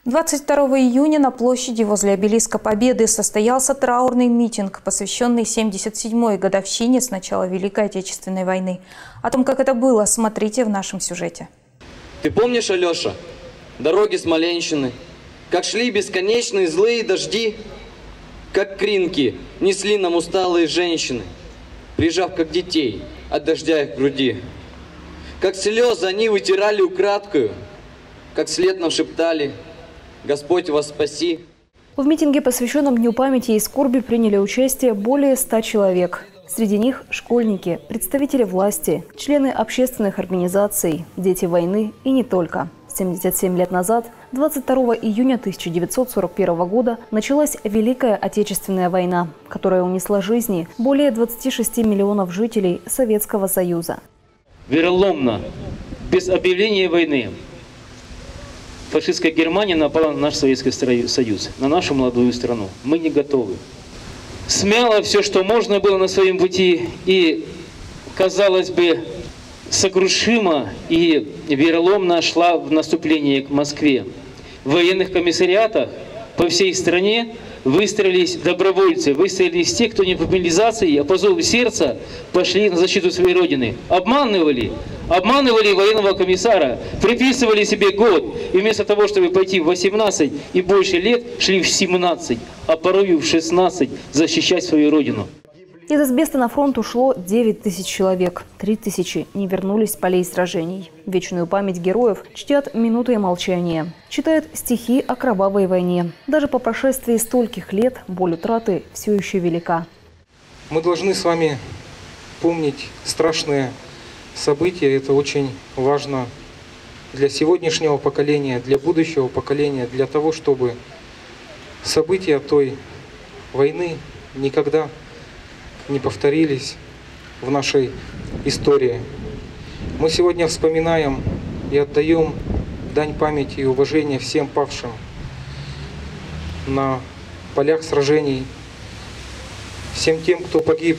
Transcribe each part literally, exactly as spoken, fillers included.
двадцать второго июня на площади возле обелиска Победы состоялся траурный митинг, посвященный семьдесят седьмой годовщине с начала Великой Отечественной войны. О том, как это было, смотрите в нашем сюжете. Ты помнишь, Алеша, дороги Смоленщины, как шли бесконечные злые дожди, как кринки несли нам усталые женщины, прижав как детей от дождя их груди, как слезы они вытирали украдкою, как вслед нам шептали: «Господь вас спаси». В митинге, посвященном Дню памяти и скорби, приняли участие более ста человек. Среди них школьники, представители власти, члены общественных организаций, дети войны и не только. семьдесят семь лет назад, двадцать второго июня тысяча девятьсот сорок первого года, началась Великая Отечественная война, которая унесла жизни более двадцати шести миллионов жителей Советского Союза. Вероломно, без объявления войны, фашистская Германия напала на наш Советский Союз, на нашу молодую страну. Мы не готовы. Смяло все, что можно было на своем пути, и, казалось бы, сокрушимо и вероломно шла в наступление к Москве. В военных комиссариатах по всей стране выстроились добровольцы, выстроились те, кто не по мобилизации, а по зову сердца пошли на защиту своей родины. Обманывали, обманывали военного комиссара, приписывали себе год, и вместо того, чтобы пойти в восемнадцать и больше лет, шли в семнадцать, а порой в шестнадцать защищать свою родину. Из Асбеста на фронт ушло девять тысяч человек. три тысячи не вернулись с полей сражений. Вечную память героев чтят минутой молчания. Читают стихи о кровавой войне. Даже по прошествии стольких лет боль утраты все еще велика. Мы должны с вами помнить страшные события. Это очень важно для сегодняшнего поколения, для будущего поколения, для того, чтобы события той войны никогда не повторились в нашей истории. Мы сегодня вспоминаем и отдаем дань памяти и уважения всем павшим на полях сражений, всем тем, кто погиб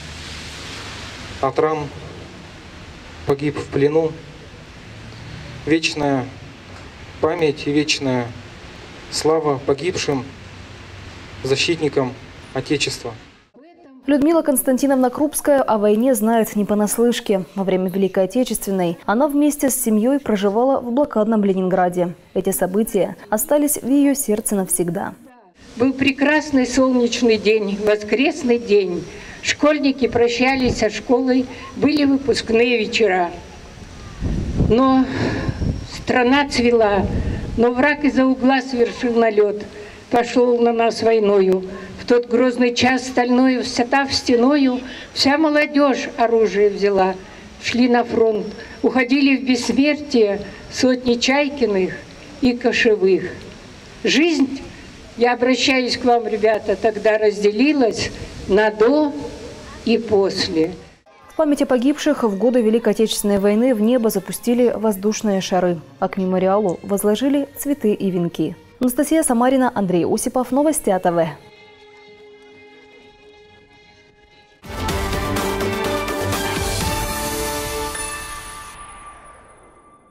от ран, погиб в плену. Вечная память и вечная слава погибшим защитникам Отечества. Людмила Константиновна Крупская о войне знает не понаслышке. Во время Великой Отечественной она вместе с семьей проживала в блокадном Ленинграде. Эти события остались в ее сердце навсегда. Был прекрасный солнечный день, воскресный день. Школьники прощались со школой, были выпускные вечера. Но страна цвела, но враг из-за угла совершил налет, пошел на нас войною. В тот грозный час стальною, встав стеною, вся молодежь оружие взяла. Шли на фронт, уходили в бессмертие сотни Чайкиных и Кошевых. Жизнь, я обращаюсь к вам, ребята, тогда разделилась на до и после. В память о погибших в годы Великой Отечественной войны в небо запустили воздушные шары, а к мемориалу возложили цветы и венки. Анастасия Самарина, Андрей Осипов, Новости АТВ.